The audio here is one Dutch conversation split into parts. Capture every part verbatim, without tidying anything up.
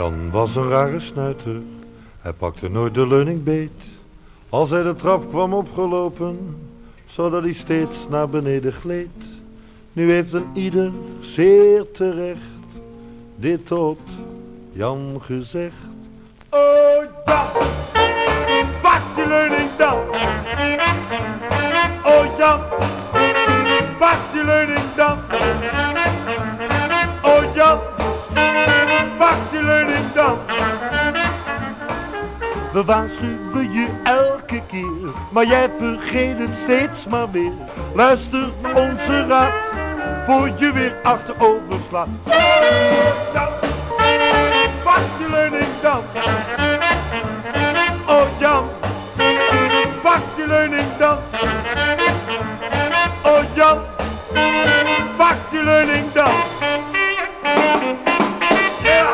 Jan was een rare snuiter, hij pakte nooit de leuning beet. Als hij de trap kwam opgelopen, zodat hij steeds naar beneden gleed. Nu heeft een ieder zeer terecht dit tot Jan gezegd. Oh Jan, pak die leuning dan. Oh Jan, pak die leuning dan. Oh Jan, pak die leuning dan. We waarschuwen je elke keer, maar jij vergeet het steeds maar weer. Luister onze raad, voor je weer achterover slaat. Oh Jan, pak die leuning dan. Oh Jan, pak die leuning dan. Oh Jan, pak die leuning dan. Ja!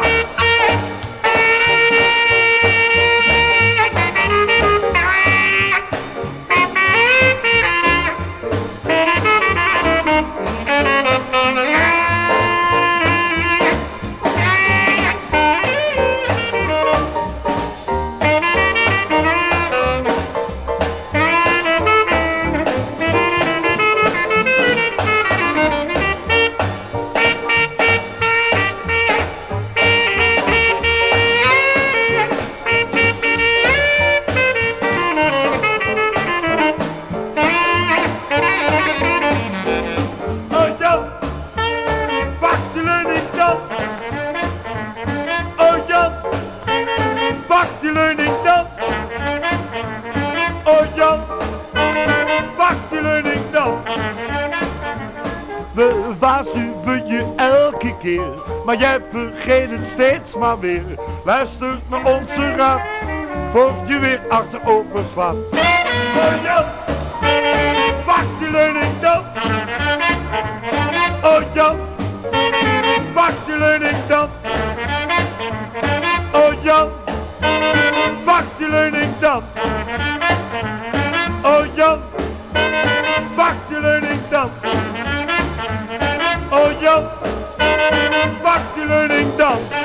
We waarschuwen je elke keer, maar jij vergeet het steeds maar weer. Luister naar onze raad, voor je weer achterover slaat. Oh Jan, pak die leuning dan. Oh Jan, pak die leuning dan. Oh Jan, pak die leuning dan. Oh Jan, pak die leuning dan. Oh Jan, pak die leuning dan.